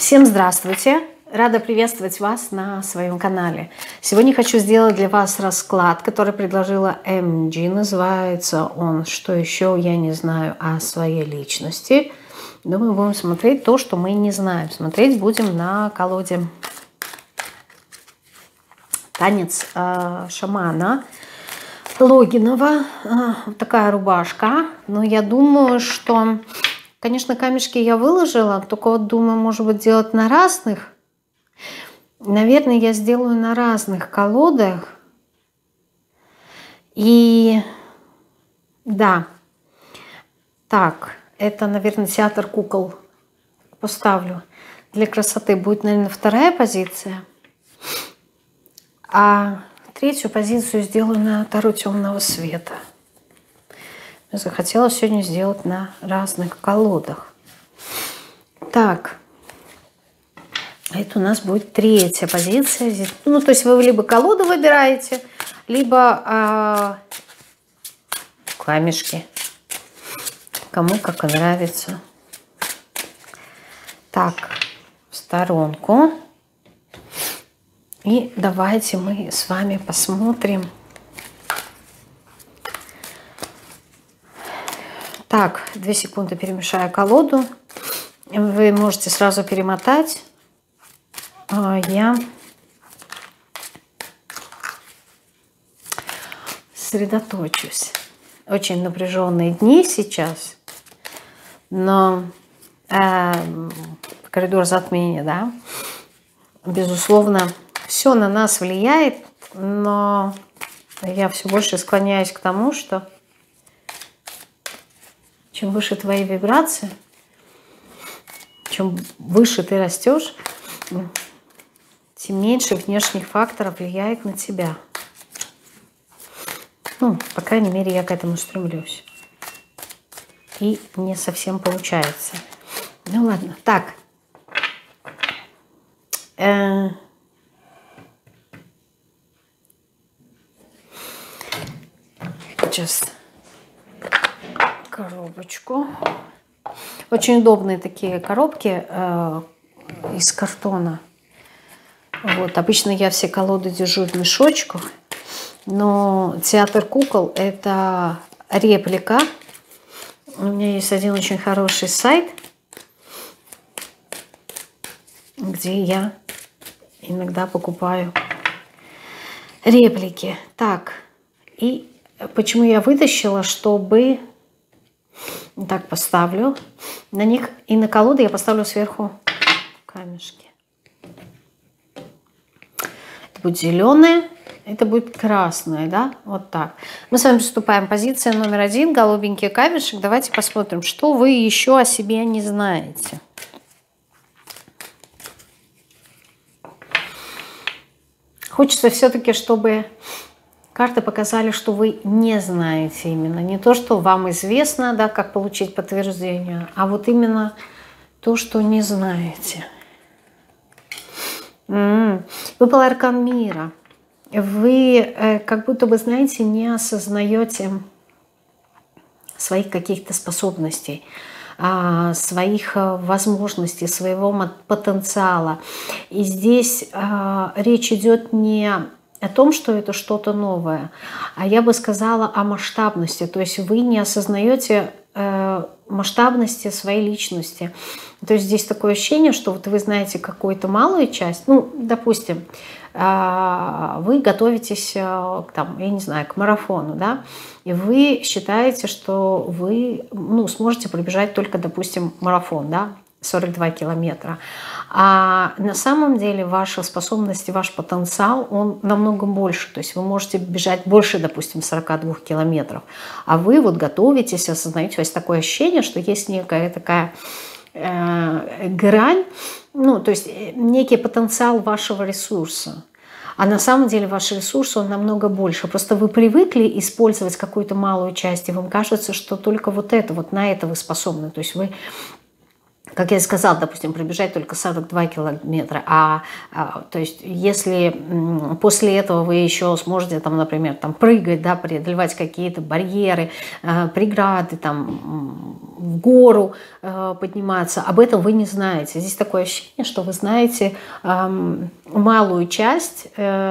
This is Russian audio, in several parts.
Всем здравствуйте! Рада приветствовать вас на своем канале. Сегодня хочу сделать для вас расклад, который предложила MG. Называется он «Что еще я не знаю о своей личности?». Думаю, будем смотреть то, что мы не знаем. Смотреть будем на колоде «Танец шамана» Логинова. Вот такая рубашка. Но я думаю, что... Конечно, камешки я выложила, только вот думаю, может быть, делать на разных. Наверное, я сделаю на разных колодах. И да, так, это, наверное, театр кукол поставлю. Для красоты будет, наверное, вторая позиция. А третью позицию сделаю на Таро темного света. Захотела сегодня сделать на разных колодах. Так, это у нас будет третья позиция. Здесь, ну, то есть вы либо колоду выбираете, либо камешки. Кому как нравится. Так, в сторонку. И давайте мы с вами посмотрим. Так, 2 секунды перемешаю колоду. Вы можете сразу перемотать. Я сосредоточусь. Очень напряженные дни сейчас. Но коридор затмения, да, безусловно, все на нас влияет. Но я все больше склоняюсь к тому, что чем выше твои вибрации, чем выше ты растешь, тем меньше внешних факторов влияет на тебя. Ну, по крайней мере, я к этому стремлюсь. И не совсем получается. Ну ладно, так. Сейчас коробочку. Очень удобные такие коробки из картона. Вот. Обычно я все колоды держу в мешочках, но театр кукол — это реплика. У меня есть один очень хороший сайт, где я иногда покупаю реплики. Так, и почему я вытащила, чтобы... Так, поставлю на них, и на колоду я поставлю сверху камешки. Это будет зеленое, это будет красное, да, вот так. Мы с вами приступаем. Позиция номер 1, голубенький камешек. Давайте посмотрим, что вы еще о себе не знаете. Хочется все-таки, чтобы... Карты показали, что вы не знаете именно. Не то, что вам известно, да, как получить подтверждение, а вот именно то, что не знаете. Выпал аркан мира. Вы как будто бы, знаете, не осознаете своих каких-то способностей, своих возможностей, своего потенциала. И здесь речь идет не о том, что это что-то новое, а я бы сказала о масштабности. То есть вы не осознаете масштабности своей личности. То есть здесь такое ощущение, что вот вы знаете какую-то малую часть. Ну, допустим, вы готовитесь там, я не знаю, к марафону, да, и вы считаете, что вы, ну, сможете пробежать только, допустим, марафон, да, 42 километра. А на самом деле ваши способности, ваш потенциал, он намного больше. То есть вы можете бежать больше, допустим, 42 километров. А вы вот готовитесь, осознаете, у вас такое ощущение, что есть некая такая грань, ну, то есть некий потенциал вашего ресурса. А на самом деле ваш ресурс, он намного больше. Просто вы привыкли использовать какую-то малую часть, и вам кажется, что только вот это, вот на это вы способны. То есть вы как я сказала, допустим, пробежать только 42 километра, то есть если после этого вы еще сможете, там, например, там, прыгать, да, преодолевать какие-то барьеры, преграды, там, в гору подниматься, об этом вы не знаете. Здесь такое ощущение, что вы знаете малую часть,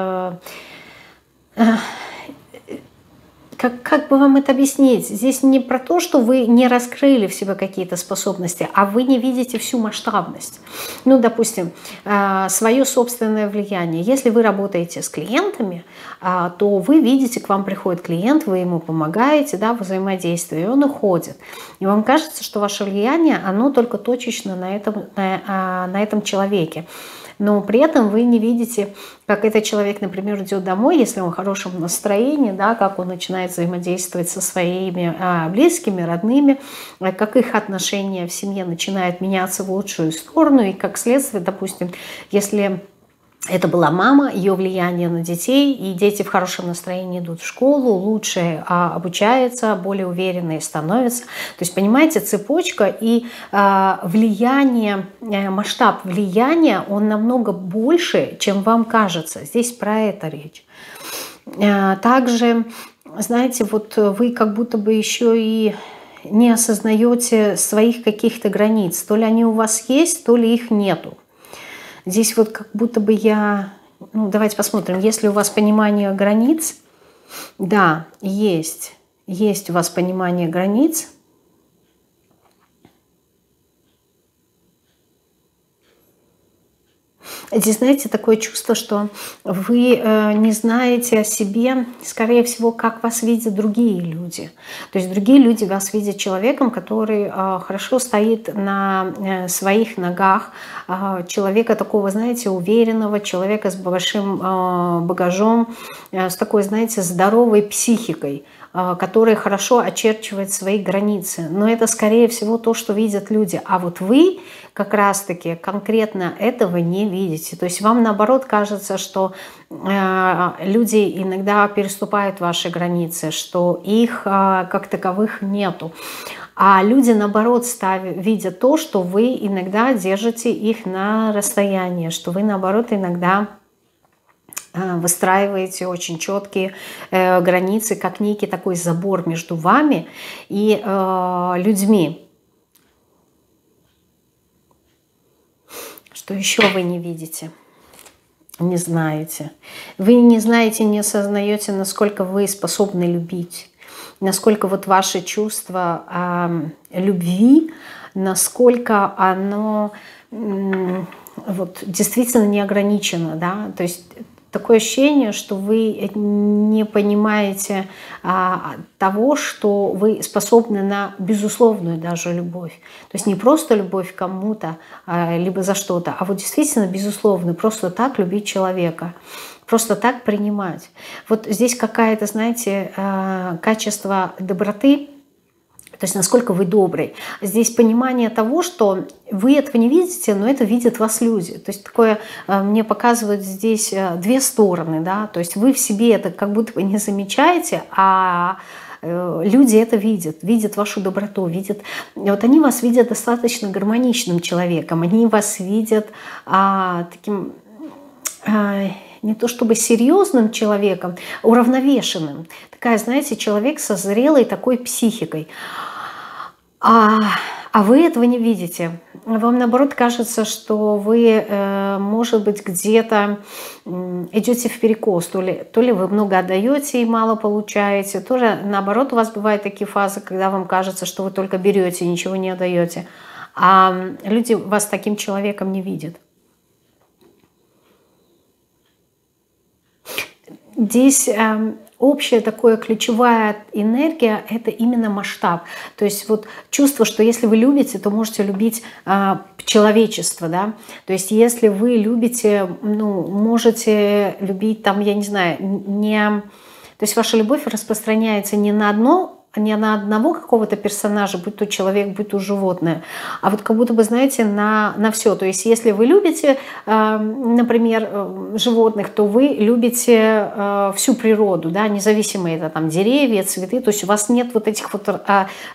как бы вам это объяснить? Здесь не про то, что вы не раскрыли в себе какие-то способности, а вы не видите всю масштабность. Ну, допустим, свое собственное влияние. Если вы работаете с клиентами, то вы видите, к вам приходит клиент, вы ему помогаете, да, взаимодействие, и он уходит. И вам кажется, что ваше влияние, оно только точечно на этом человеке. Но при этом вы не видите, как этот человек, например, идет домой, если он в хорошем настроении, да, как он начинает взаимодействовать со своими близкими, родными, как их отношения в семье начинают меняться в лучшую сторону, и как следствие, допустим, если это была мама, ее влияние на детей, и дети в хорошем настроении идут в школу, лучше обучаются, более уверенные становятся. То есть, понимаете, цепочка и влияние, масштаб влияния, он намного больше, чем вам кажется. Здесь про это речь. Также, знаете, вот вы как будто бы еще и не осознаете своих каких-то границ. То ли они у вас есть, то ли их нету. Здесь вот как будто бы давайте посмотрим, есть ли у вас понимание границ. Да, есть у вас понимание границ. Здесь, знаете, такое чувство, что вы не знаете о себе, скорее всего, как вас видят другие люди. То есть другие люди вас видят человеком, который хорошо стоит на своих ногах, человека такого, знаете, уверенного, человека с большим багажом, с такой, знаете, здоровой психикой, который хорошо очерчивает свои границы. Но это, скорее всего, то, что видят люди. А вот вы как раз-таки конкретно этого не видите. То есть вам, наоборот, кажется, что люди иногда переступают ваши границы, что их как таковых нету. А люди, наоборот, видят то, что вы иногда держите их на расстоянии, что вы, наоборот, иногда выстраиваете очень четкие границы, как некий такой забор между вами и людьми. Что еще вы не видите? Не знаете. Вы не знаете, не осознаете, насколько вы способны любить, насколько вот ваше чувство любви, насколько оно вот, действительно не ограничено, да, то есть такое ощущение, что вы не понимаете того, что вы способны на безусловную даже любовь. То есть не просто любовь к кому-то, либо за что-то, а вот действительно безусловную, просто так любить человека, просто так принимать. Вот здесь какая-то, знаете, качество доброты, то есть насколько вы добрый. Здесь понимание того, что вы этого не видите, но это видят вас люди. То есть такое мне показывают здесь две стороны. Да? То есть вы в себе это как будто бы не замечаете, а люди это видят вашу доброту, видят. Вот они вас видят достаточно гармоничным человеком, они вас видят таким... не то чтобы серьезным человеком, уравновешенным. Такая, знаете, человек со зрелой такой психикой. А вы этого не видите. Вам, наоборот, кажется, что вы, может быть, где-то идете вперекос. То ли вы много отдаете и мало получаете, тоже, наоборот, у вас бывают такие фазы, когда вам кажется, что вы только берете и ничего не отдаете. А люди вас таким человеком не видят. Здесь общая такая ключевая энергия – это именно масштаб. То есть вот чувство, что если вы любите, то можете любить человечество. Да? То есть если вы любите, можете любить, там, я не знаю, то есть ваша любовь распространяется не на одного какого-то персонажа, будь то человек, будь то животное, а вот как будто бы, знаете, на все. То есть если вы любите, например, животных, то вы любите всю природу, да, независимо это там деревья, цветы, то есть у вас нет вот этих вот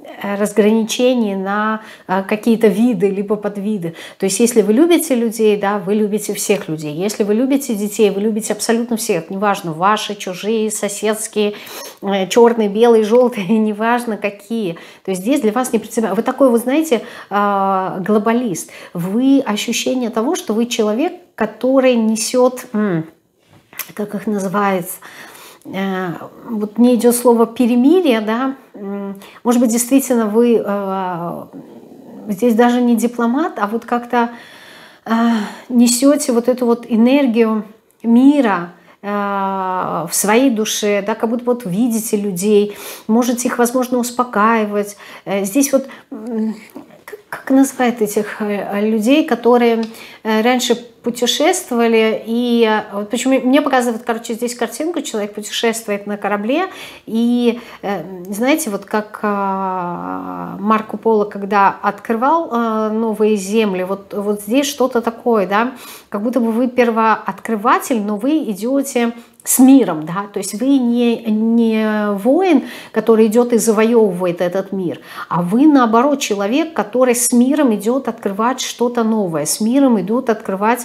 разграничений на какие-то виды, либо подвиды. То есть если вы любите людей, да, вы любите всех людей. Если вы любите детей, вы любите абсолютно всех. Неважно, ваши, чужие, соседские, черные, белые, желтые, неважно какие. То есть здесь для вас не принципиально. Вы такой, вы знаете, глобалист. Вы ощущение того, что вы человек, который несет, как их называется, вот мне идет слово перемирие, да, может быть, действительно вы здесь даже не дипломат, а вот как-то несете вот эту вот энергию мира в своей душе, да, как будто вот видите людей, можете их, возможно, успокаивать. Здесь вот, как называют этих людей, которые раньше путешествовали, и вот почему мне показывают, короче, здесь картинку, человек путешествует на корабле, и знаете, вот как Марко Поло, когда открывал новые земли, вот здесь что-то такое, да, как будто бы вы первооткрыватель, но вы идете с миром, да, то есть вы не воин, который идет и завоевывает этот мир, а вы, наоборот, человек, который с миром идет открывать что-то новое, с миром идут открывать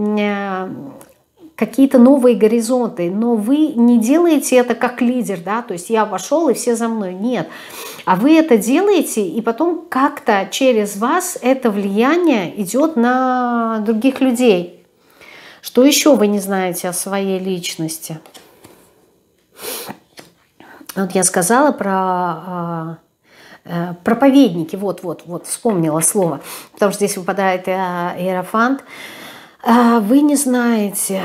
какие-то новые горизонты, но вы не делаете это как лидер, да, то есть я вошел и все за мной, нет, а вы это делаете, и потом как-то через вас это влияние идет на других людей. Что еще вы не знаете о своей личности? Вот я сказала про проповедники, вот, вспомнила слово, потому что здесь выпадает Иерофант. Вы не знаете.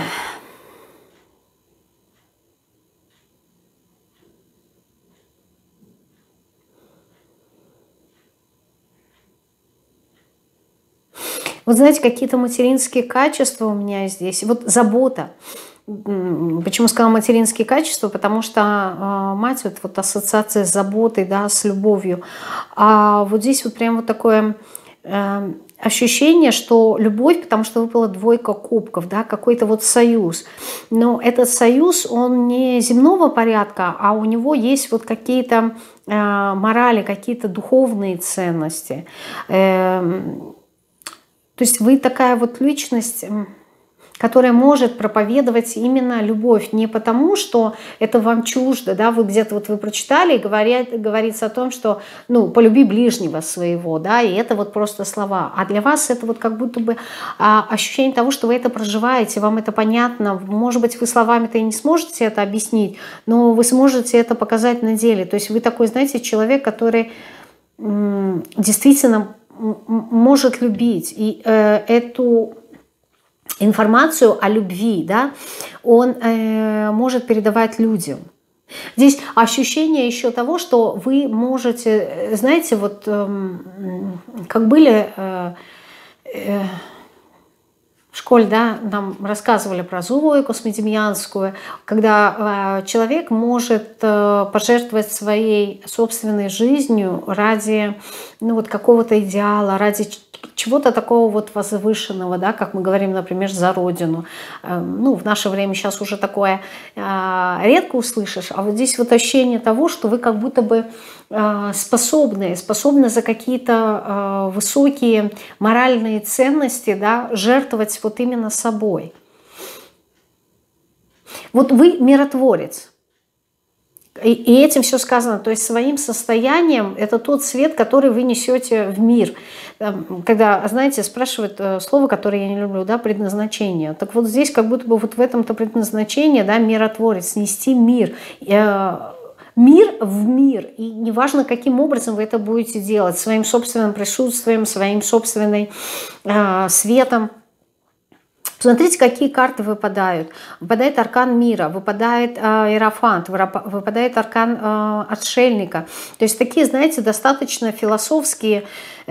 Вот знаете, какие-то материнские качества у меня здесь. Вот забота. Почему сказала материнские качества? Потому что мать, вот ассоциация с заботой, да, с любовью. А вот здесь вот прям вот такое ощущение, что любовь, потому что выпала двойка кубков, да, какой-то вот союз. Но этот союз, он не земного порядка, а у него есть вот какие-то морали, какие-то духовные ценности. То есть вы такая вот личность, которая может проповедовать именно любовь, не потому, что это вам чуждо, да, вы где-то вот вы прочитали, и говорится о том, что, ну, полюби ближнего своего, да, и это вот просто слова, а для вас это вот как будто бы ощущение того, что вы это проживаете, вам это понятно, может быть, вы словами-то и не сможете это объяснить, но вы сможете это показать на деле, то есть вы такой, знаете, человек, который действительно может любить, и эту информацию о любви, да, он может передавать людям. Здесь ощущение еще того, что вы можете, знаете, вот как были в школе, да, нам рассказывали про Зою Космодемьянскую, когда человек может пожертвовать своей собственной жизнью ради, ну, вот какого-то идеала, ради чего-то такого вот возвышенного, да, как мы говорим, например, за Родину. Ну, в наше время сейчас уже такое редко услышишь, а вот здесь вот ощущение того, что вы как будто бы способны за какие-то высокие моральные ценности, да, жертвовать вот именно собой. Вот вы миротворец. И этим все сказано. То есть своим состоянием это тот свет, который вы несете в мир. Когда, знаете, спрашивают слово, которое я не люблю, да, предназначение. Так вот здесь как будто бы вот в этом-то предназначение, да, миротворец, нести мир. Мир в мир. И неважно, каким образом вы это будете делать. Своим собственным присутствием, своим собственным светом. Смотрите, какие карты выпадают. Выпадает аркан мира, выпадает Иерофант, выпадает аркан отшельника. То есть такие, знаете, достаточно философские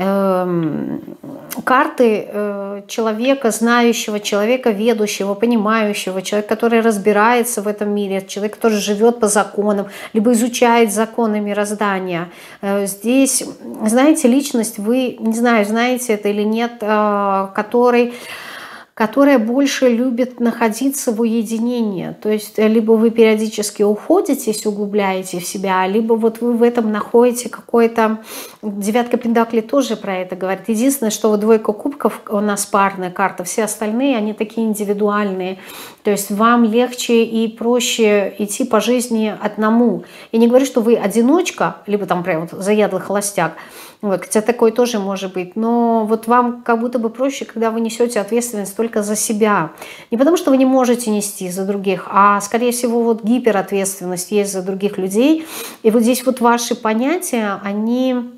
карты человека знающего, человека ведущего, понимающего, человека, который разбирается в этом мире, человек, который живет по законам, либо изучает законы мироздания. Здесь, знаете, личность, вы, не знаю, знаете это или нет, который которая больше любит находиться в уединении. То есть либо вы периодически уходитесь, углубляете в себя, либо вот вы в этом находите какое-то... Девятка пентаклей тоже про это говорит. Единственное, что вот двойка кубков у нас парная карта, все остальные, они такие индивидуальные. То есть вам легче и проще идти по жизни одному. Я не говорю, что вы одиночка, либо там прям вот заядлый холостяк, вот, хотя такое тоже может быть, но вот вам как будто бы проще, когда вы несете ответственность только за себя. Не потому, что вы не можете нести за других, а, скорее всего, вот гиперответственность есть за других людей. И вот здесь вот ваши понятия, они...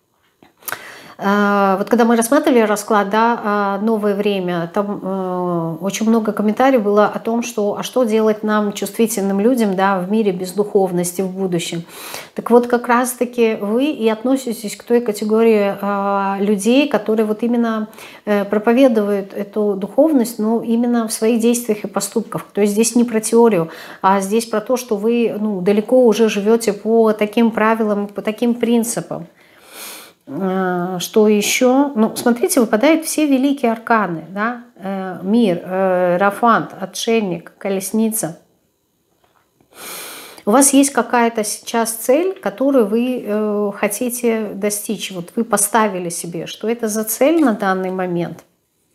Вот когда мы рассматривали расклад, да, новое время, там очень много комментариев было о том, что а что делать нам, чувствительным людям, да, в мире без духовности в будущем. Так вот, как раз-таки вы и относитесь к той категории людей, которые вот именно проповедуют эту духовность, но именно в своих действиях и поступках. То есть здесь не про теорию, а здесь про то, что вы далеко уже живете по таким правилам, по таким принципам. Что еще? Ну, смотрите, выпадают все великие арканы, да? Мир, Иерофант, Отшельник, Колесница. У вас есть какая-то сейчас цель, которую вы хотите достичь. Вот вы поставили себе, что это за цель на данный момент.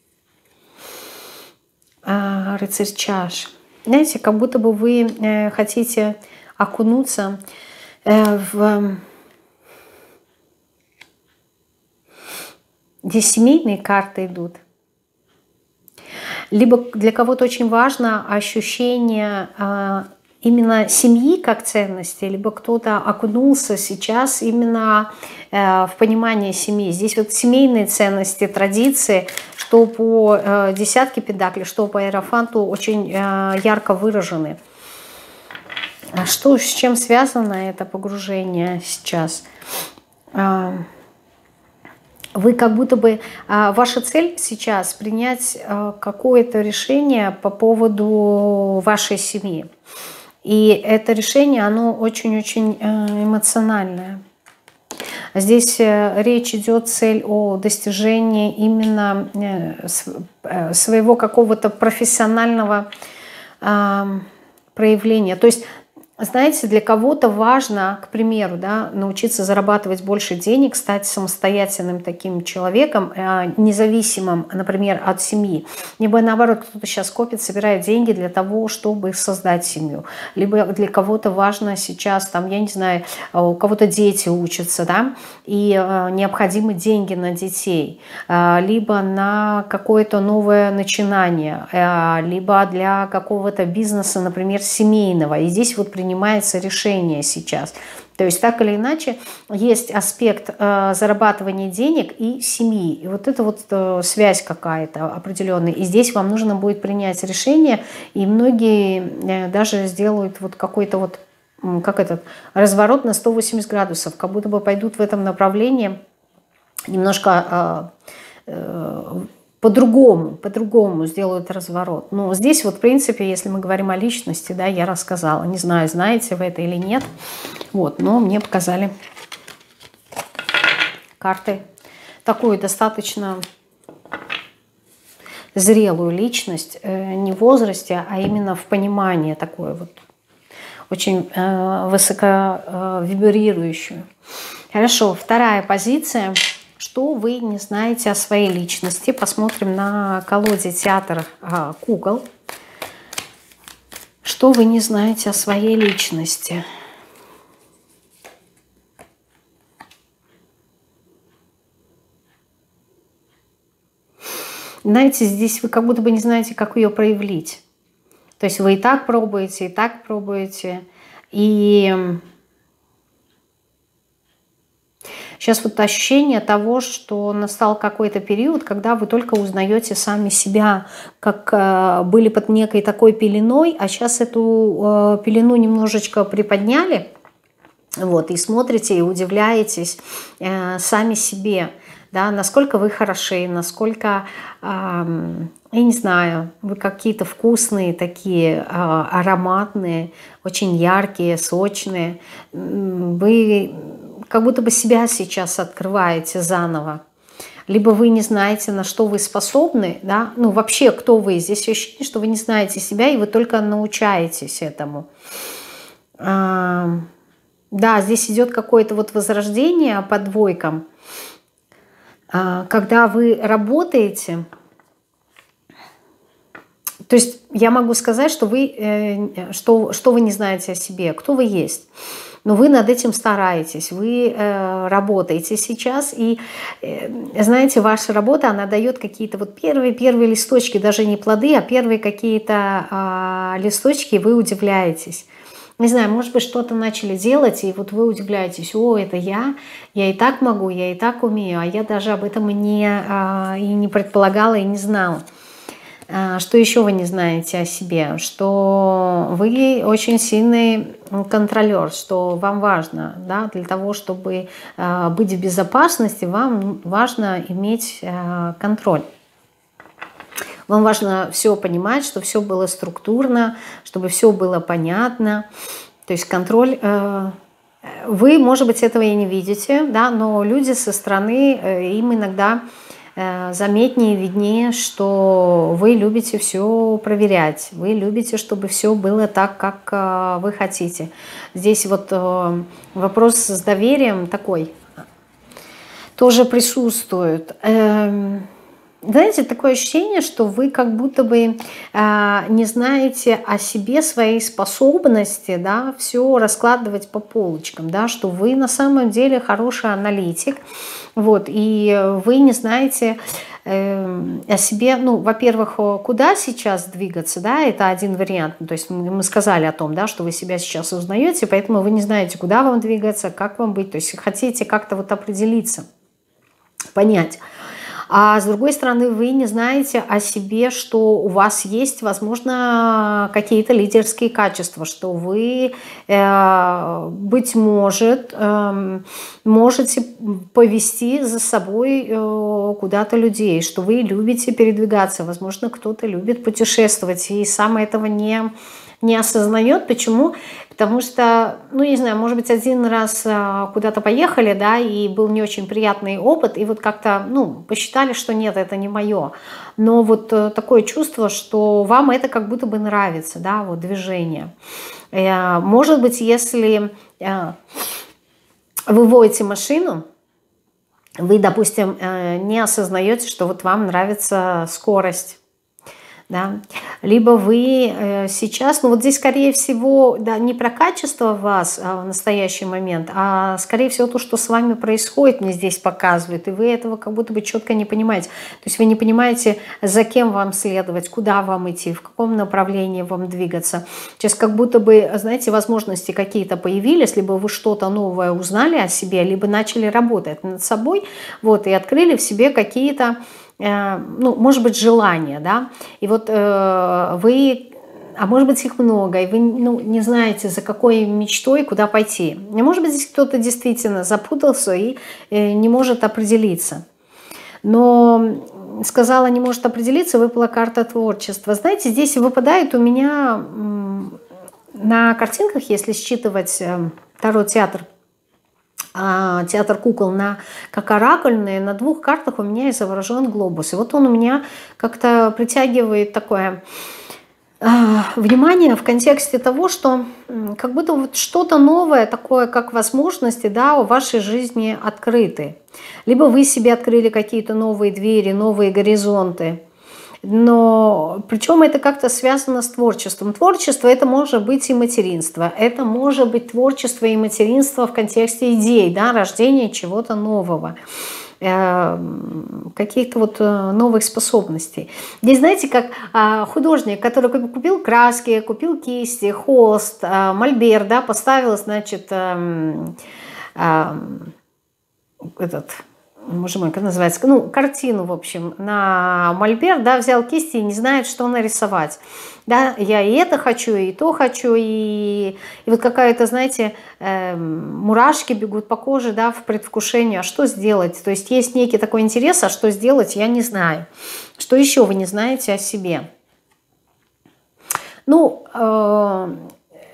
Рыцарь чаш. Знаете, как будто бы вы хотите окунуться в... Здесь семейные карты идут. Либо для кого-то очень важно ощущение именно семьи как ценности, либо кто-то окунулся сейчас именно в понимание семьи. Здесь вот семейные ценности, традиции, что по десятке пентаклей, что по Иерофанту очень ярко выражены. А что, с чем связано это погружение сейчас? Вы как будто бы... Ваша цель сейчас принять какое-то решение по поводу вашей семьи. И это решение, оно очень-очень эмоциональное. Здесь речь идет, цель о достижении именно своего какого-то профессионального проявления. То есть, знаете, для кого-то важно, к примеру, да, научиться зарабатывать больше денег, стать самостоятельным таким человеком, независимым, например, от семьи. Либо наоборот, кто-то сейчас копит, собирает деньги для того, чтобы создать семью. Либо для кого-то важно сейчас, там, я не знаю, у кого-то дети учатся, да, и необходимы деньги на детей. Либо на какое-то новое начинание, либо для какого-то бизнеса, например, семейного. И здесь вот принимается решение сейчас. То есть так или иначе есть аспект зарабатывания денег и семьи. И вот это вот связь какая-то определенная. И здесь вам нужно будет принять решение. И многие даже сделают вот какой-то вот, как этот, разворот на 180 градусов. Как будто бы пойдут в этом направлении немножко... по-другому сделают разворот. Но здесь вот, в принципе, если мы говорим о личности, да, я рассказала. Не знаю, знаете вы это или нет. Вот, но мне показали карты такую достаточно зрелую личность, не в возрасте, а именно в понимании такое вот, очень высоко вибрирующую. Хорошо, вторая позиция. Что вы не знаете о своей личности? Посмотрим на колоде театр кукол. Что вы не знаете о своей личности? Знаете, здесь вы как будто бы не знаете, как ее проявить. То есть вы и так пробуете. И сейчас вот ощущение того, что настал какой-то период, когда вы только узнаете сами себя, как были под некой такой пеленой, а сейчас эту пелену немножечко приподняли, вот, и смотрите, и удивляетесь сами себе, да, насколько вы хороши, насколько, я не знаю, вы какие-то вкусные такие, ароматные, очень яркие, сочные, вы как будто бы себя сейчас открываете заново. либо вы не знаете, на что вы способны, да, ну вообще кто вы, здесь ощущение, что вы не знаете себя, и вы только научаетесь этому. Да, здесь идет какое-то вот возрождение по двойкам, когда вы работаете. То есть я могу сказать, что вы, что вы не знаете о себе, кто вы есть. Но вы над этим стараетесь, вы работаете сейчас, и, знаете, ваша работа, она дает какие-то вот первые листочки, даже не плоды, а первые какие-то листочки, и вы удивляетесь. Не знаю, может быть, что-то начали делать, и вот вы удивляетесь: о, это я и так могу, я и так умею, а я даже об этом и не предполагала, и не знала. Что еще вы не знаете о себе? Что вы очень сильный контролер, что вам важно, да, для того, чтобы быть в безопасности, вам важно иметь контроль. Вам важно все понимать, чтобы все было структурно, чтобы все было понятно. То есть контроль... Вы, может быть, этого и не видите, да, но люди со стороны, им иногда заметнее, виднее, что вы любите все проверять, вы любите, чтобы все было так, как вы хотите. Здесь вот вопрос с доверием такой тоже присутствует. Знаете, такое ощущение, что вы как будто бы не знаете о себе, своей способности, да, все раскладывать по полочкам, да, что вы на самом деле хороший аналитик, вот, и вы не знаете о себе, ну, во-первых, куда сейчас двигаться, да, это один вариант, то есть мы сказали о том, да, что вы себя сейчас узнаете, поэтому вы не знаете, куда вам двигаться, как вам быть, то есть хотите как-то вот определиться, понять. А с другой стороны, вы не знаете о себе, что у вас есть, возможно, какие-то лидерские качества, что вы, быть может, можете повести за собой куда-то людей, что вы любите передвигаться, возможно, кто-то любит путешествовать и сам этого не осознает. Почему? Потому что, ну, не знаю, может быть, один раз куда-то поехали, да, и был не очень приятный опыт, и вот как-то, ну, посчитали, что нет, это не мое. Но вот такое чувство, что вам это как будто бы нравится, да, вот движение. Может быть, если вы водите машину, вы, допустим, не осознаете, что вот вам нравится скорость. Да? Либо вы сейчас, ну вот здесь скорее всего, да, не про качество вас в настоящий момент, а скорее всего то, что с вами происходит, мне здесь показывает, и вы этого как будто бы четко не понимаете. То есть вы не понимаете, за кем вам следовать, куда вам идти, в каком направлении вам двигаться. Сейчас как будто бы, знаете, возможности какие-то появились, либо вы что-то новое узнали о себе, либо начали работать над собой, вот, и открыли в себе какие-то, ну, может быть, желания, да, и вот вы, а может быть, их много, и вы, ну, не знаете, за какой мечтой, куда пойти. И, может быть, здесь кто-то действительно запутался и не может определиться. Но сказала, не может определиться, выпала карта творчества. Знаете, здесь выпадает у меня на картинках, если считывать Таро-театр, театр кукол как оракульные, на двух картах у меня изображен глобус. И вот он у меня как-то притягивает такое внимание в контексте того, что как будто вот что-то новое, такое как возможности, да, в вашей жизни открыты. Либо вы себе открыли какие-то новые двери, новые горизонты. Но причем это как-то связано с творчеством. Творчество — это может быть и материнство. Это может быть творчество и материнство в контексте идей, да, рождения чего-то нового, каких-то вот новых способностей. Здесь, знаете, как художник, который купил краски, купил кисти, холст, мольберт, да, поставил, значит, этот... Боже мой, как называется? Ну, картину, в общем, на мольберт, да, взял кисти и не знает, что нарисовать. Да, я и это хочу, и то хочу, и вот какая-то, знаете, мурашки бегут по коже, да, в предвкушении, а что сделать? То есть есть некий такой интерес, а что сделать, я не знаю. Что еще вы не знаете о себе? Ну,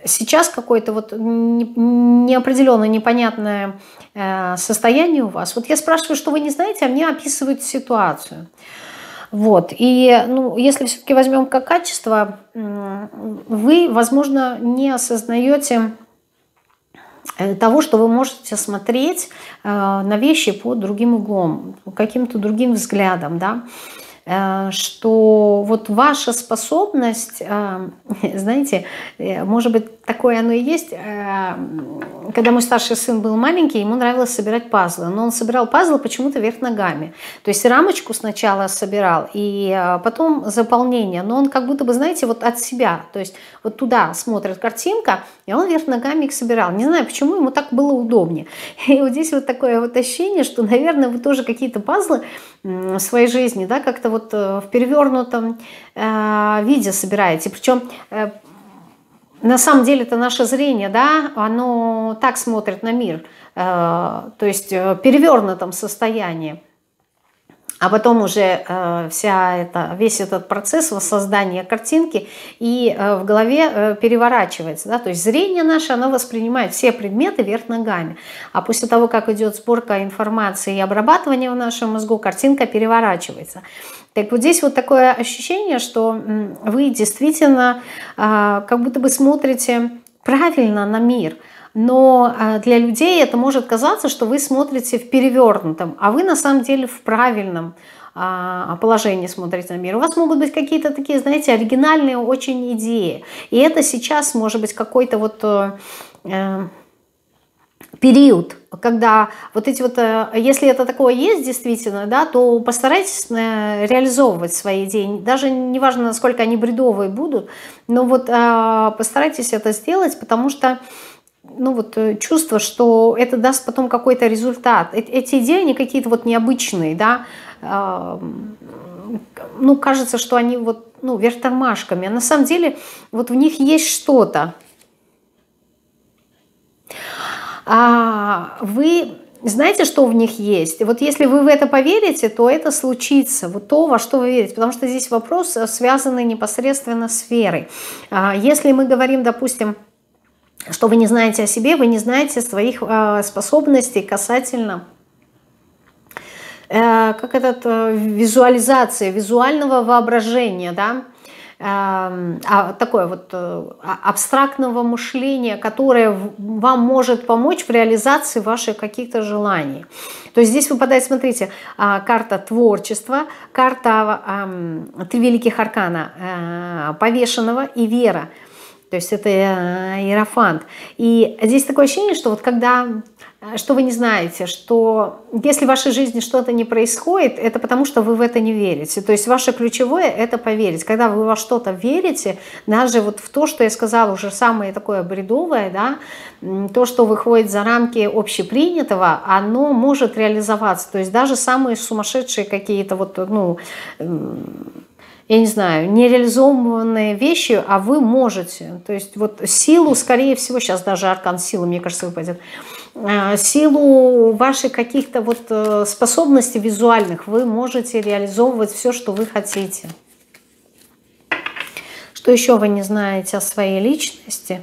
сейчас какое-то вот неопределенное, непонятное состояние у вас. Вот я спрашиваю, что вы не знаете, а мне описывают ситуацию. Вот. И ну, если все-таки возьмем как качество, вы, возможно, не осознаете того, что вы можете смотреть на вещи под другим углом, каким-то другим взглядом, да? Что вот ваша способность, знаете, может быть, такое оно и есть. Когда мой старший сын был маленький, ему нравилось собирать пазлы, но он собирал пазлы почему-то вверх ногами. То есть рамочку сначала собирал, и потом заполнение, но он как будто бы, знаете, вот от себя, то есть вот туда смотрит картинка, и он вверх ногами их собирал. Не знаю, почему ему так было удобнее. И вот здесь вот такое вот ощущение, что, наверное, вы тоже какие-то пазлы в своей жизни, да, как-то вот в перевернутом виде собираете. Причем на самом деле это наше зрение, да, оно так смотрит на мир, то есть в перевернутом состоянии. А потом уже весь этот процесс воссоздания картинки и в голове переворачивается. Да? То есть зрение наше, оно воспринимает все предметы вверх ногами. А после того, как идет сборка информации и обрабатывание в нашем мозгу, картинка переворачивается. Так вот здесь вот такое ощущение, что вы действительно как будто бы смотрите правильно на мир. Но для людей это может казаться, что вы смотрите в перевернутом, а вы на самом деле в правильном положении смотрите на мир. У вас могут быть какие-то такие, знаете, оригинальные очень идеи. И это сейчас может быть какой-то вот период, когда вот эти вот, если это такое есть действительно, да, то постарайтесь реализовывать свои идеи. Даже неважно, насколько они бредовые будут, но вот постарайтесь это сделать, потому что ну вот чувство, что это даст потом какой-то результат. Эти идеи, они какие-то вот необычные, да, ну кажется, что они вот, ну, вверх тормашками, а на самом деле вот в них есть что-то. Вы знаете, что в них есть? Вот если вы в это поверите, то это случится. Вот то, во что вы верите. Потому что здесь вопрос связанный непосредственно с верой. Если мы говорим, допустим, что вы не знаете о себе, вы не знаете своих способностей касательно визуализации, визуального воображения, да, такое вот абстрактного мышления, которое вам может помочь в реализации ваших каких-то желаний. То есть здесь выпадает, смотрите, карта творчества, карта 3 великих аркана, повешенного и вера. То есть это иерофант. И здесь такое ощущение, что вот когда, что вы не знаете, что если в вашей жизни что-то не происходит, это потому, что вы в это не верите. То есть ваше ключевое – это поверить. Когда вы во что-то верите, даже вот в то, что я сказала, уже самое такое бредовое, да, то, что выходит за рамки общепринятого, оно может реализоваться. То есть даже самые сумасшедшие какие-то вот, ну, я не знаю, нереализованные вещи, а вы можете. То есть вот силу, скорее всего, сейчас даже аркан силы, мне кажется, выпадет, силу ваших каких-то вот способностей визуальных вы можете реализовывать все, что вы хотите. Что еще вы не знаете о своей личности?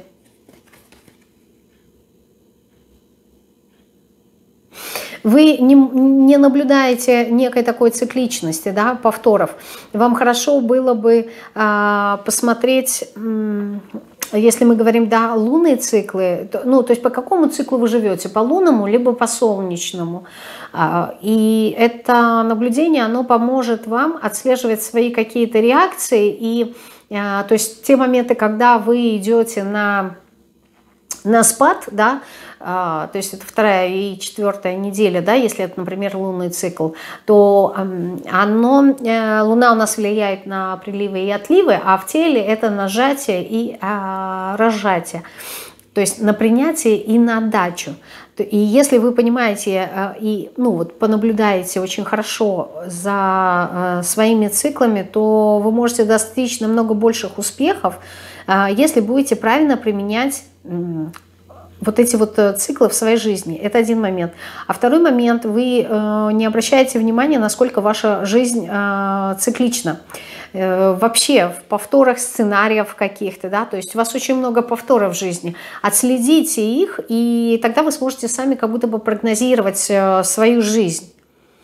Вы не наблюдаете некой такой цикличности, да, повторов. Вам хорошо было бы посмотреть, если мы говорим, да, лунные циклы, ну, то есть по какому циклу вы живете, по лунному либо по солнечному. И это наблюдение, оно поможет вам отслеживать свои какие-то реакции. И, то есть те моменты, когда вы идете на спад, да, то есть это 2-я и 4-я неделя, да, если это, например, лунный цикл, то Луна у нас влияет на приливы и отливы, а в теле это нажатие и разжатие, то есть на принятие и на отдачу. И если вы понимаете и, ну, вот, понаблюдаете очень хорошо за своими циклами, то вы можете достичь намного больших успехов, если будете правильно применять вот эти вот циклы в своей жизни. Это один момент. А второй момент, вы не обращаете внимания, насколько ваша жизнь циклична. Вообще в повторах сценариев каких-то, да, то есть у вас очень много повторов в жизни. Отследите их, и тогда вы сможете сами как будто бы прогнозировать свою жизнь.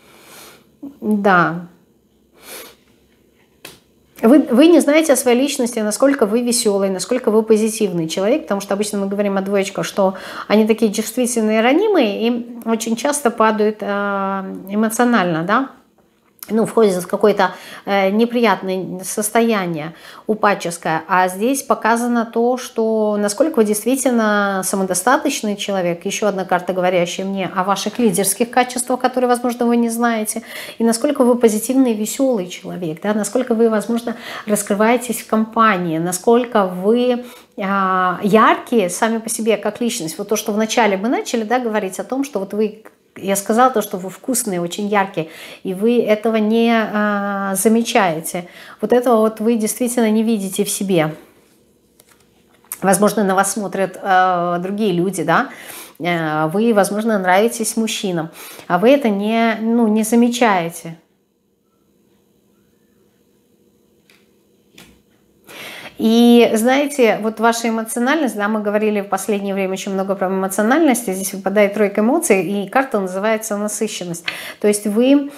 Да. Вы не знаете о своей личности, насколько вы веселый, насколько вы позитивный человек, потому что обычно мы говорим о двоечках, что они такие чувствительные, ранимые и очень часто падают эмоционально, да, ну, входит в какое-то неприятное состояние, упадческое. А здесь показано то, что насколько вы действительно самодостаточный человек. Еще одна карта, говорящая мне о ваших лидерских качествах, которые, возможно, вы не знаете. И насколько вы позитивный и веселый человек. Да? Насколько вы, возможно, раскрываетесь в компании. Насколько вы яркие сами по себе как личность. Вот то, что вначале мы начали, да, говорить о том, что вот вы... Я сказала то, что вы вкусные, очень яркие, и вы этого не замечаете. Вот этого вот вы действительно не видите в себе. Возможно, на вас смотрят другие люди, да? Вы, возможно, нравитесь мужчинам, а вы это не замечаете. И знаете, вот ваша эмоциональность, да, мы говорили в последнее время очень много про эмоциональность, здесь выпадает тройка эмоций, и карта называется насыщенность. То есть вы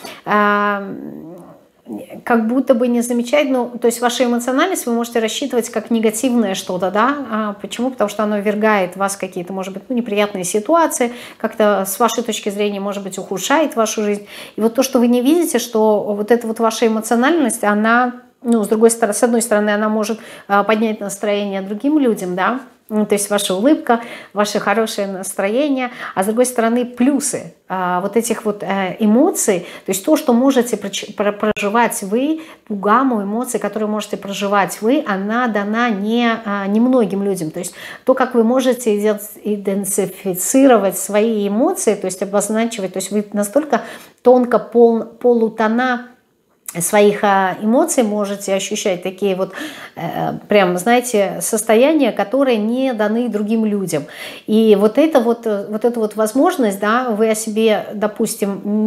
как будто бы не замечаете, ну, то есть ваша эмоциональность вы можете рассчитывать как негативное что-то, да, почему? Потому что оно ввергает вас в какие-то, может быть, неприятные ситуации, как-то с вашей точки зрения, может быть, ухудшает вашу жизнь. И вот то, что вы не видите, что вот эта вот ваша эмоциональность, она... Ну, с другой стороны, с одной стороны, она может поднять настроение другим людям, да, ну, то есть ваша улыбка, ваше хорошее настроение, а с другой стороны, плюсы вот этих вот эмоций, то есть то, что можете проживать вы, ту гамму эмоций, которые можете проживать вы, она дана не многим людям, то есть то, как вы можете идентифицировать свои эмоции, то есть обозначивать, то есть вы настолько тонко полутона своих эмоций можете ощущать, такие вот, прям, знаете, состояния, которые не даны другим людям. И вот эта вот возможность, да, вы о себе, допустим,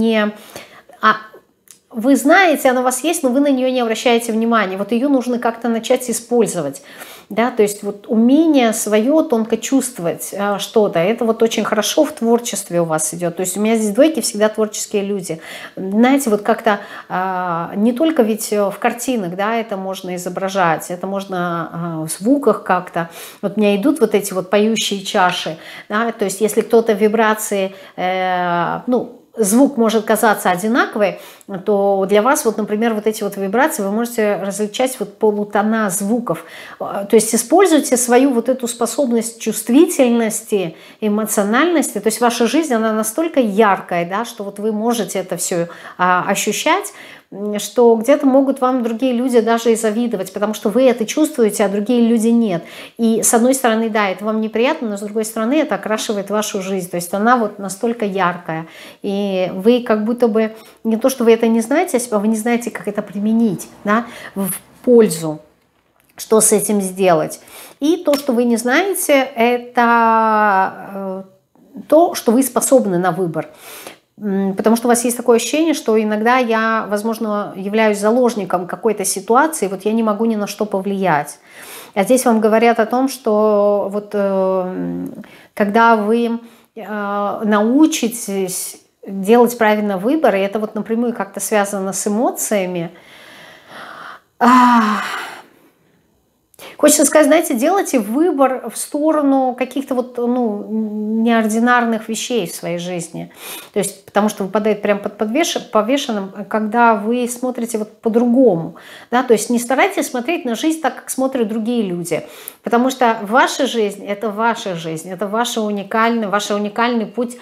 вы знаете, она у вас есть, но вы на нее не обращаете внимания. Вот ее нужно как-то начать использовать. Да, то есть вот умение свое тонко чувствовать что-то, это вот очень хорошо в творчестве у вас идет. То есть у меня здесь двойки всегда творческие люди. Знаете, вот как-то не только ведь в картинах, да, это можно изображать, это можно в звуках как-то. Вот у меня идут вот эти вот поющие чаши, да, то есть если кто-то в вибрации, звук может казаться одинаковый, то для вас, вот, например, вот эти вот вибрации вы можете различать вот полутона звуков. То есть используйте свою вот эту способность чувствительности, эмоциональности. То есть ваша жизнь, она настолько яркая, да, что вот вы можете это все ощущать, что где-то могут вам другие люди даже и завидовать, потому что вы это чувствуете, а другие люди нет. И с одной стороны, да, это вам неприятно, но с другой стороны, это окрашивает вашу жизнь. То есть она вот настолько яркая. И вы как будто бы, не то, что вы это не знаете, а вы не знаете, как это применить, да, в пользу, что с этим сделать. И то, что вы не знаете, это то, что вы способны на выбор. Потому что у вас есть такое ощущение, что иногда я, возможно, являюсь заложником какой-то ситуации, вот я не могу ни на что повлиять. А здесь вам говорят о том, что вот когда вы научитесь делать правильно выбор, и это вот напрямую как-то связано с эмоциями, хочется сказать, знаете, делайте выбор в сторону каких-то вот, неординарных вещей в своей жизни. То есть, потому что выпадает прям под повешенным, когда вы смотрите вот по-другому. Да? То есть не старайтесь смотреть на жизнь так, как смотрят другие люди. Потому что ваша жизнь – это ваша жизнь, это ваш уникальный путь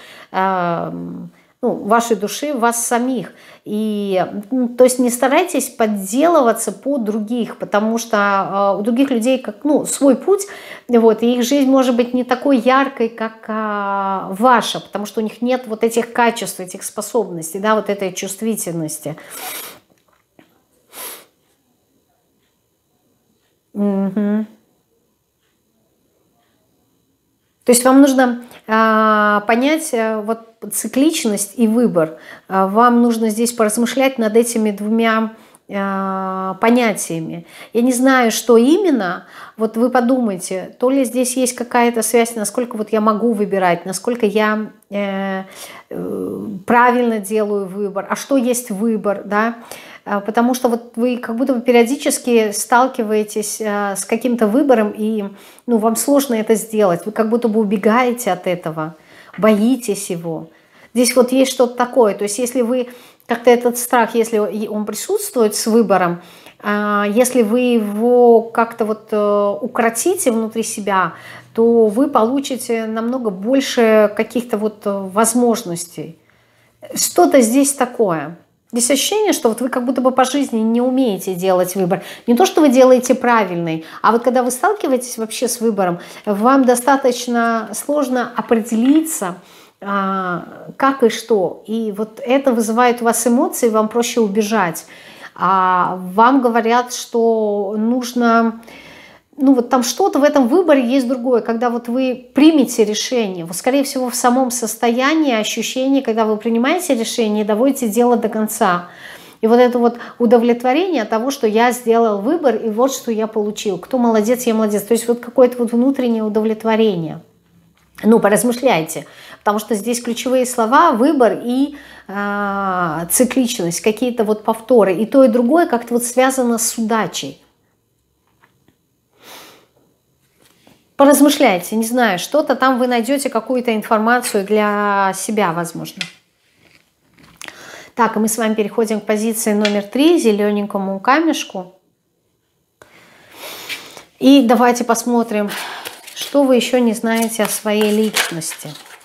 вашей души, вас самих. И, то есть не старайтесь подделываться под других, потому что у других людей свой путь, вот, и их жизнь может быть не такой яркой, как ваша, потому что у них нет вот этих качеств, этих способностей, да, вот этой чувствительности. Угу. То То есть вам нужно понять вот цикличность и выбор. Вам нужно здесь поразмышлять над этими двумя понятиями. Я не знаю, что именно. Вот вы подумайте, то ли здесь есть какая-то связь, насколько вот я могу выбирать, насколько я правильно делаю выбор, а что есть выбор, да? Потому что вот вы как будто бы периодически сталкиваетесь с каким-то выбором, и ну, вам сложно это сделать. Вы как будто бы убегаете от этого, боитесь его. Здесь вот есть что-то такое. То есть если вы как-то этот страх, если он присутствует с выбором, если вы его как-то вот укротите внутри себя, то вы получите намного больше каких-то вот возможностей. Что-то здесь такое. Здесь ощущение, что вот вы как будто бы по жизни не умеете делать выбор. Не то, что вы делаете правильный, а вот когда вы сталкиваетесь вообще с выбором, вам достаточно сложно определиться, как и что. И вот это вызывает у вас эмоции, вам проще убежать. А вам говорят, что нужно... Ну вот там что-то в этом выборе есть другое. Когда вот вы примете решение, вы, скорее всего, в самом состоянии, ощущении, когда вы принимаете решение и доводите дело до конца. И вот это вот удовлетворение от того, что я сделал выбор, и вот что я получил. Кто молодец, я молодец. То есть вот какое-то вот внутреннее удовлетворение. Ну, поразмышляйте, потому что здесь ключевые слова: выбор и цикличность, какие-то вот повторы. И то, и другое как-то вот связано с удачей. Поразмышляйте, не знаю, что-то там вы найдете, какую-то информацию для себя, возможно. Так, и мы с вами переходим к позиции номер 3, зелененькому камешку. И давайте посмотрим, что вы еще не знаете о своей личности.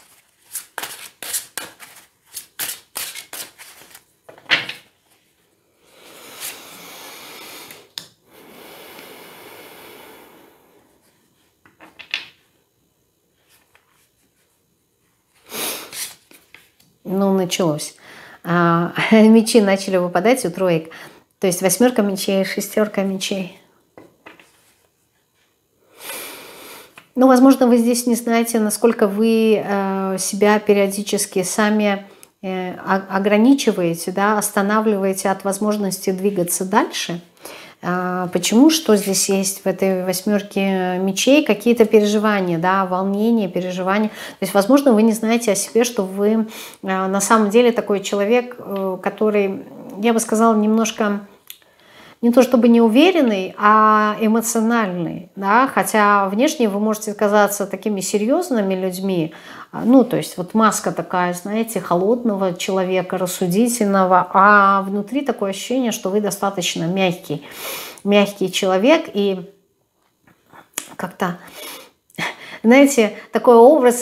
Ну, началось. Мечи начали выпадать у троек. То есть 8 мечей, 6 мечей. Ну, возможно, вы здесь не знаете, насколько вы себя периодически сами ограничиваете, да, останавливаете от возможности двигаться дальше. Почему? Что здесь есть в этой 8 мечей? Какие-то переживания, да, волнения, переживания. То есть, возможно, вы не знаете о себе, что вы на самом деле такой человек, который, я бы сказала, немножко... Не то чтобы неуверенный, а эмоциональный, да, хотя внешне вы можете казаться такими серьезными людьми, ну, то есть вот маска такая, знаете, холодного человека, рассудительного, а внутри такое ощущение, что вы достаточно мягкий человек, и как-то, знаете, такой образ,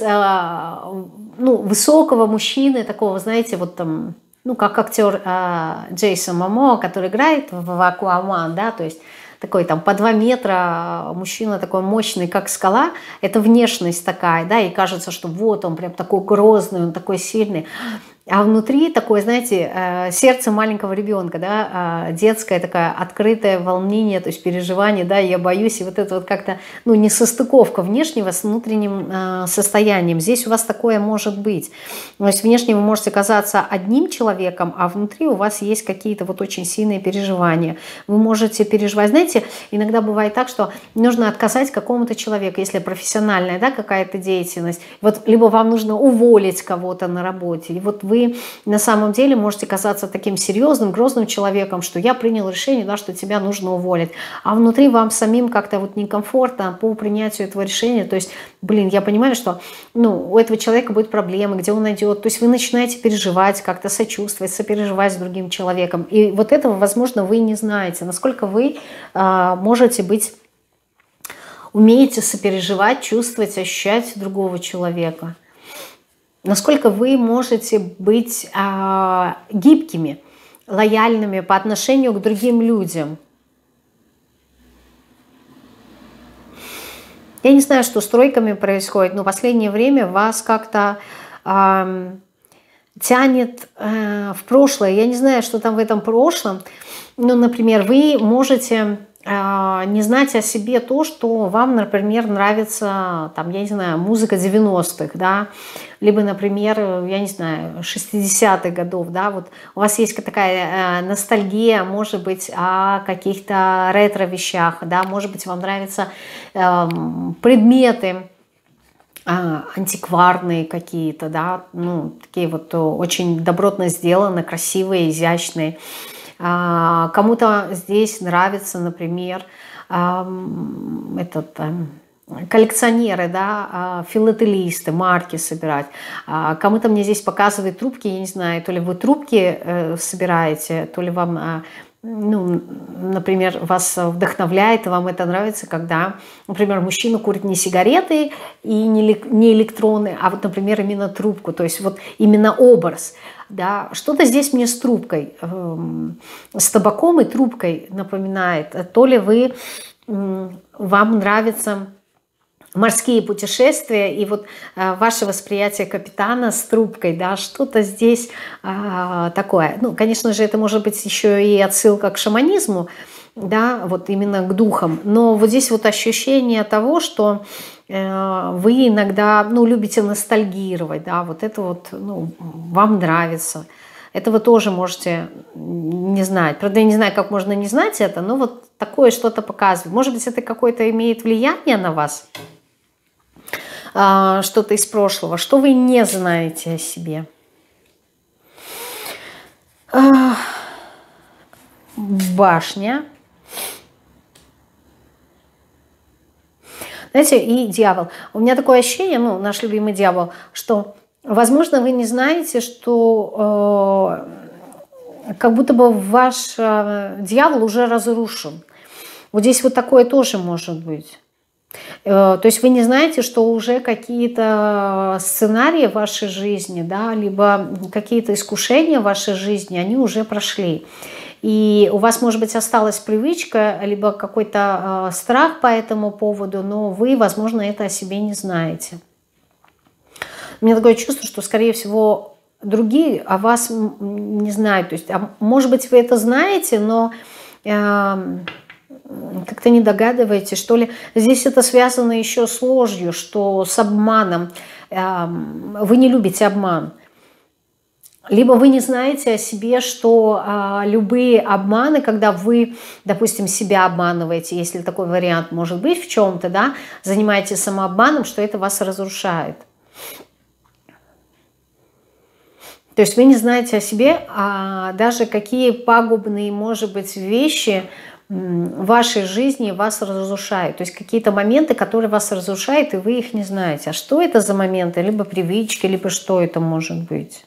ну, высокого мужчины, такого, знаете, вот там, ну, как актер Джейсон Момоа, который играет в «Аквамен», да, то есть такой там по 2 метра, мужчина такой мощный, как скала, это внешность такая, да, и кажется, что вот он прям такой грозный, он такой сильный. А внутри такое, знаете, сердце маленького ребенка, да, детское такое открытое волнение, то есть переживание, да, я боюсь, и вот это вот как-то, ну, несостыковка внешнего с внутренним состоянием. Здесь у вас такое может быть. То есть внешне вы можете казаться одним человеком, а внутри у вас есть какие-то вот очень сильные переживания. Вы можете переживать, знаете, иногда бывает так, что нужно отказать какому-то человеку, если профессиональная, да, какая-то деятельность, вот либо вам нужно уволить кого-то на работе, и вот вы на самом деле можете казаться таким серьезным, грозным человеком, что я принял решение, да, что тебя нужно уволить. А внутри вам самим как-то вот некомфортно по принятию этого решения. То есть, блин, я понимаю, что ну, у этого человека будет проблемы, где он найдет. То есть вы начинаете переживать, как-то сочувствовать, сопереживать с другим человеком. И вот этого, возможно, вы не знаете, насколько вы можете быть, умеете сопереживать, чувствовать, ощущать другого человека. Насколько вы можете быть гибкими, лояльными по отношению к другим людям. Я не знаю, что с тройками происходит, но в последнее время вас как-то тянет в прошлое. Я не знаю, что там в этом прошлом. Ну, например, вы можете не знать о себе то, что вам, например, нравится, там, я не знаю, музыка 90-х, да, либо, например, я не знаю, 60-х годов, да, вот у вас есть такая ностальгия, может быть, о каких-то ретро-вещах, да, может быть, вам нравятся предметы, антикварные какие-то, да, ну, такие вот очень добротно сделаны, красивые, изящные. Кому-то здесь нравится, например, коллекционеры, да, филателисты, марки собирать. Кому-то мне здесь показывают трубки, я не знаю, то ли вы трубки собираете, то ли вам, ну, например, вас вдохновляет, и вам это нравится, когда, например, мужчина курит не сигареты и не электроны, а вот, например, именно трубку, то есть вот именно образ. Да, что-то здесь мне с трубкой, с табаком и трубкой напоминает. То ли вам нравятся морские путешествия, и вот ваше восприятие капитана с трубкой, да, что-то здесь такое. Ну, конечно же, это может быть еще и отсылка к шаманизму, да, вот именно к духам. Но вот здесь вот ощущение того, что вы иногда, ну, любите ностальгировать, да, вот это вот, ну, вам нравится. Это вы тоже можете не знать. Правда, я не знаю, как можно не знать это, но вот такое что-то показывает. Может быть, это какое-то имеет влияние на вас, что-то из прошлого, что вы не знаете о себе. Башня. Знаете, и дьявол. У меня такое ощущение, ну, наш любимый дьявол, что, возможно, вы не знаете, что как будто бы ваш дьявол уже разрушен. Вот здесь вот такое тоже может быть. То есть вы не знаете, что уже какие-то сценарии в вашей жизни, да, либо какие-то искушения в вашей жизни, они уже прошли. И у вас, может быть, осталась привычка, либо какой-то страх по этому поводу, но вы, возможно, это о себе не знаете. У меня такое чувство, что, скорее всего, другие о вас не знают. То есть, может быть, вы это знаете, но как-то не догадываетесь, что ли. Здесь это связано еще с ложью, что с обманом. Вы не любите обман. Либо вы не знаете о себе, что любые обманы, когда вы, допустим, себя обманываете, если такой вариант может быть в чем-то, да, занимаетесь самообманом, что это вас разрушает. То есть вы не знаете о себе, даже какие пагубные, может быть, вещи в вашей жизни вас разрушают. То есть какие-то моменты, которые вас разрушают, и вы их не знаете. А что это за моменты? Либо привычки, либо что это может быть?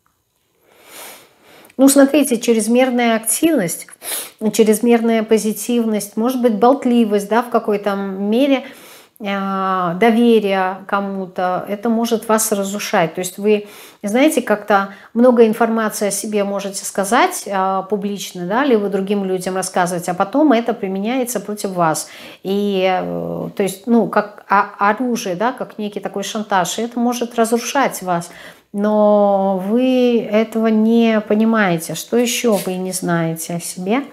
Ну, смотрите, чрезмерная активность, чрезмерная позитивность, может быть, болтливость, да, в какой-то мере, доверие кому-то, это может вас разрушать. То есть вы, знаете, как-то много информации о себе можете сказать публично, да, либо другим людям рассказывать, а потом это применяется против вас. И, то есть, ну, как оружие, да, как некий такой шантаж, и это может разрушать вас. Но вы этого не понимаете. Что еще вы не знаете о себе?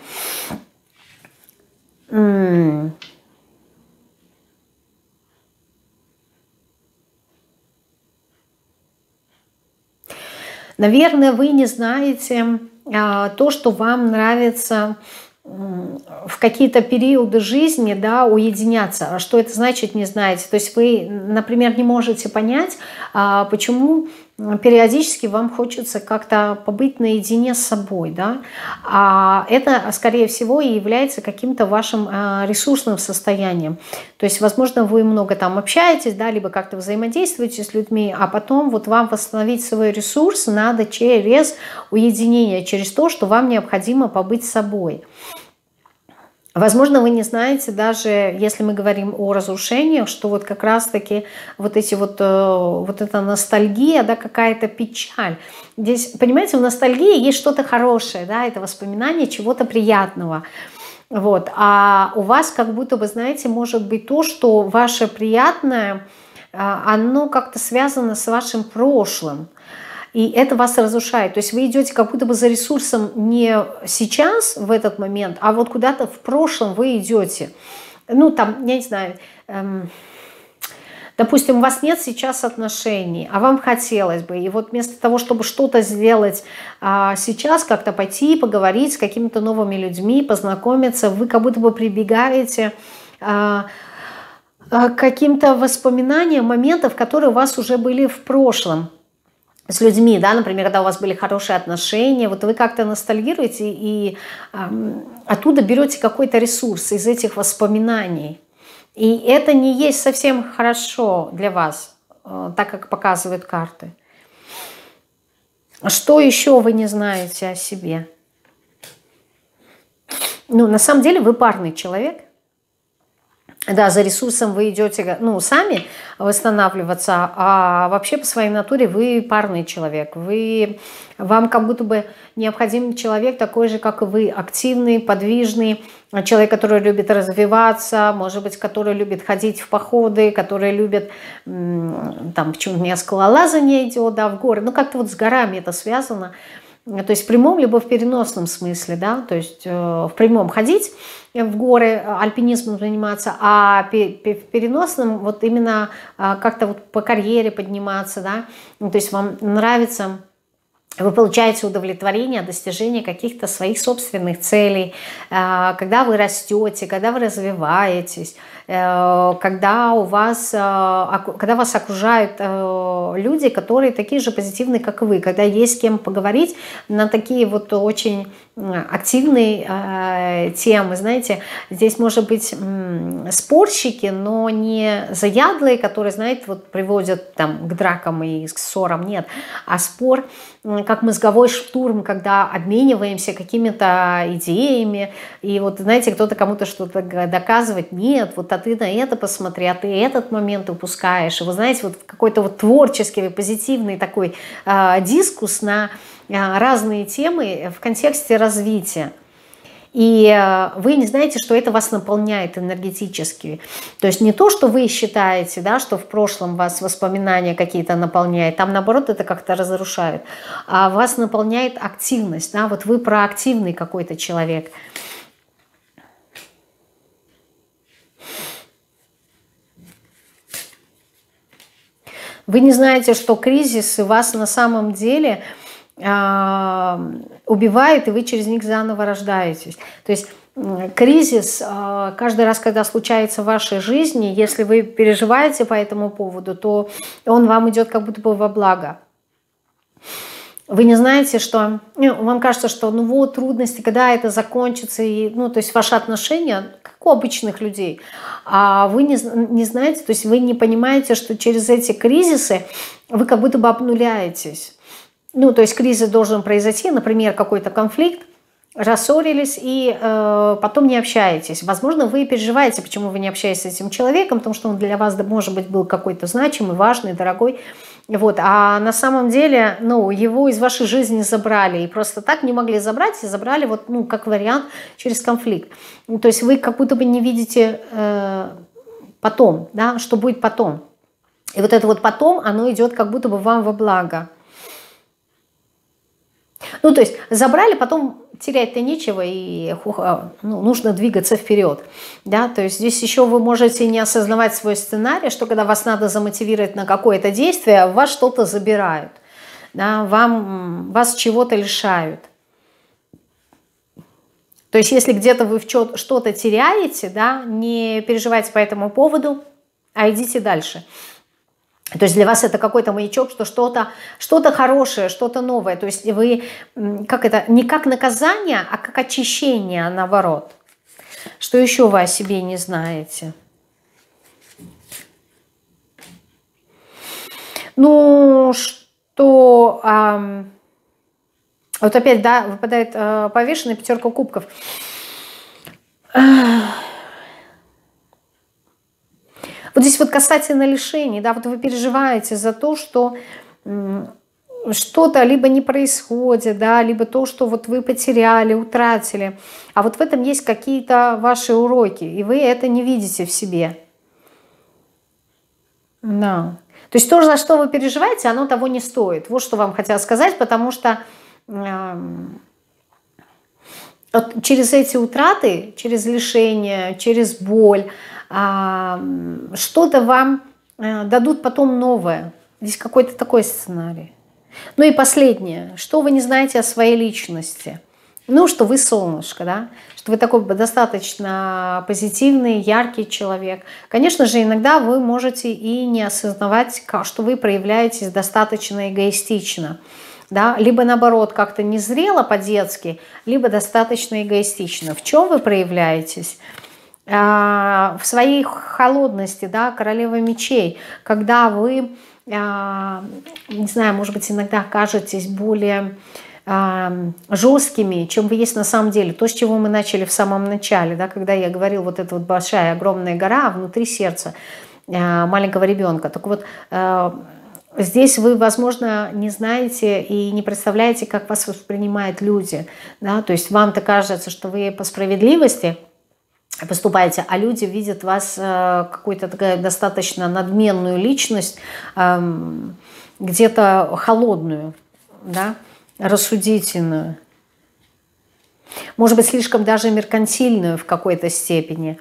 Наверное, вы не знаете то, что вам нравится в какие-то периоды жизни, да, уединяться. А что это значит, не знаете. То есть вы, например, не можете понять, почему периодически вам хочется как-то побыть наедине с собой. Да? А это, скорее всего, и является каким-то вашим ресурсным состоянием. То есть, возможно, вы много там общаетесь, да, либо как-то взаимодействуете с людьми, а потом вот вам восстановить свой ресурс надо через уединение, через то, что вам необходимо побыть с собой. Возможно, вы не знаете, даже если мы говорим о разрушениях, что вот как раз-таки вот эта ностальгия, да, какая-то печаль. Здесь, понимаете, в ностальгии есть что-то хорошее, да, это воспоминание чего-то приятного. Вот. А у вас как будто бы, знаете, может быть то, что ваше приятное, оно как-то связано с вашим прошлым. И это вас разрушает. То есть вы идете как будто бы за ресурсом не сейчас, в этот момент, а вот куда-то в прошлом вы идете. Ну, там, я не знаю, допустим, у вас нет сейчас отношений, а вам хотелось бы. И вот вместо того, чтобы что-то сделать сейчас, как-то пойти, поговорить с какими-то новыми людьми, познакомиться, вы как будто бы прибегаете к каким-то воспоминаниям моментов, которые у вас уже были в прошлом с людьми, да, например, когда у вас были хорошие отношения, вот вы как-то ностальгируете и оттуда берете какой-то ресурс из этих воспоминаний. И это не есть совсем хорошо для вас, так как показывают карты. Что еще вы не знаете о себе? Ну, на самом деле вы парный человек. Да, за ресурсом вы идете, ну, сами восстанавливаться, а вообще по своей натуре вы парный человек. Вам как будто бы необходим человек такой же, как и вы, активный, подвижный, человек, который любит развиваться, может быть, который любит ходить в походы, который любит, там, почему-то у меня скалолазание идет, да, в горы, ну, как-то вот с горами это связано. То есть в прямом либо в переносном смысле, да, то есть в прямом ходить в горы, альпинизмом заниматься, а в переносном вот именно как-то вот по карьере подниматься, да, ну, то есть вам нравится, вы получаете удовлетворение от достижения каких-то своих собственных целей, когда вы растете, когда вы развиваетесь, когда вас окружают люди, которые такие же позитивные, как и вы, когда есть с кем поговорить на такие вот очень активные темы. Знаете, здесь может быть спорщики, но не заядлые, которые, знаете, вот приводят там к дракам и к ссорам, нет, а спор как мозговой штурм, когда обмениваемся какими-то идеями, и вот, знаете, кто-то кому-то что-то доказывает, нет, вот а ты на это посмотри, а ты этот момент упускаешь. И вы знаете, вот какой-то вот творческий, позитивный такой дискус на разные темы в контексте развития. И вы не знаете, что это вас наполняет энергетически. То есть не то, что вы считаете, да, что в прошлом вас воспоминания какие-то наполняют, там наоборот это как-то разрушает, а вас наполняет активность. Да, вот вы проактивный какой-то человек. Вы не знаете, что кризисы вас на самом деле убивает, и вы через них заново рождаетесь. То есть кризис каждый раз, когда случается в вашей жизни, если вы переживаете по этому поводу, то он вам идет как будто бы во благо. Вы не знаете, что... вам кажется, что ну вот трудности, когда это закончится, и, ну, то есть ваши отношения, как у обычных людей, а вы не знаете, то есть вы не понимаете, что через эти кризисы вы как будто бы обнуляетесь. Ну, то есть кризис должен произойти, например, какой-то конфликт, рассорились и потом не общаетесь. Возможно, вы переживаете, почему вы не общаетесь с этим человеком, потому что он для вас, может быть, был какой-то значимый, важный, дорогой. Вот. А на самом деле, ну, его из вашей жизни забрали. И просто так не могли забрать, и забрали, вот, ну, как вариант, через конфликт. То есть вы как будто бы не видите потом, да, что будет потом. И вот это вот потом, оно идет как будто бы вам во благо. Ну, то есть забрали, потом терять-то нечего, и ну, нужно двигаться вперед. Да? То есть здесь еще вы можете не осознавать свой сценарий, что когда вас надо замотивировать на какое-то действие, вас что-то забирают, да? Вас чего-то лишают. То есть если где-то вы что-то теряете, да, не переживайте по этому поводу, а идите дальше. То есть для вас это какой-то маячок, что что-то хорошее, что-то новое. То есть вы, как это, не как наказание, а как очищение, наоборот. Что еще вы о себе не знаете? Ну, что... вот опять, да, выпадает повешенная пятерка кубков. Вот здесь вот касательно лишений, да, вот вы переживаете за то, что что-то либо не происходит, да, либо то, что вот вы потеряли, утратили. А вот в этом есть какие-то ваши уроки, и вы это не видите в себе. Да. То есть то, за что вы переживаете, оно того не стоит. Вот что вам хотела сказать, потому что вот через эти утраты, через лишение, через боль, что-то вам дадут потом новое. Здесь какой-то такой сценарий. Ну и последнее. Что вы не знаете о своей личности? Ну, что вы солнышко, да? Что вы такой достаточно позитивный, яркий человек. Конечно же, иногда вы можете и не осознавать, что вы проявляетесь достаточно эгоистично. Да? Либо наоборот, как-то незрело по-детски, либо достаточно эгоистично. В чем вы проявляетесь? В своей холодности, да, королева мечей, когда вы, не знаю, может быть, иногда кажетесь более жесткими, чем вы есть на самом деле. То, с чего мы начали в самом начале, да, когда я говорила, вот эта вот большая, огромная гора внутри сердца маленького ребенка. Так вот, здесь вы, возможно, не знаете и не представляете, как вас воспринимают люди. Да? То есть вам-то кажется, что вы по справедливости поступаете, а люди видят вас какую-то такая достаточно надменную личность, где-то холодную, да? Рассудительную. Может быть, слишком даже меркантильную в какой-то степени.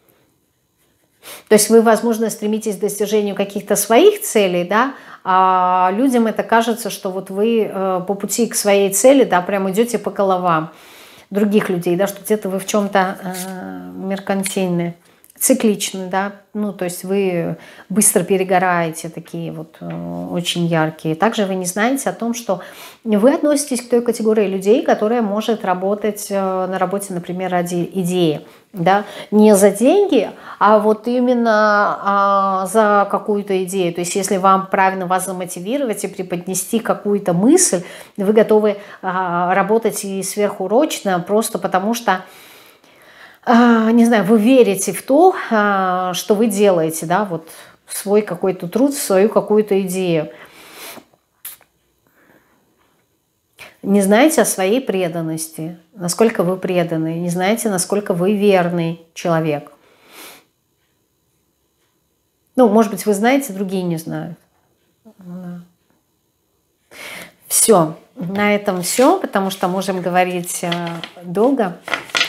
То есть вы, возможно, стремитесь к достижению каких-то своих целей, да, а людям это кажется, что вот вы по пути к своей цели, да, прям идете по головам других людей, да, что где-то вы в чем-то меркантильны, цикличны, да, ну, то есть вы быстро перегораете, такие вот очень яркие. Также вы не знаете о том, что вы относитесь к той категории людей, которая может работать на работе, например, ради идеи, да, не за деньги, а вот именно за какую-то идею. То есть если вам правильно вас замотивировать и преподнести какую-то мысль, вы готовы работать и сверхурочно просто потому что не знаю, вы верите в то, что вы делаете, да, вот в свой какой-то труд, в свою какую-то идею. Не знаете о своей преданности, насколько вы преданы, не знаете, насколько вы верный человек. Ну, может быть, вы знаете, другие не знают. Все, на этом все, потому что можем говорить долго.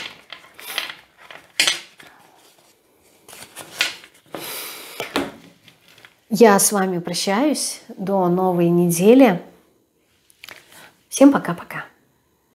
Я с вами прощаюсь до новой недели. Всем пока-пока.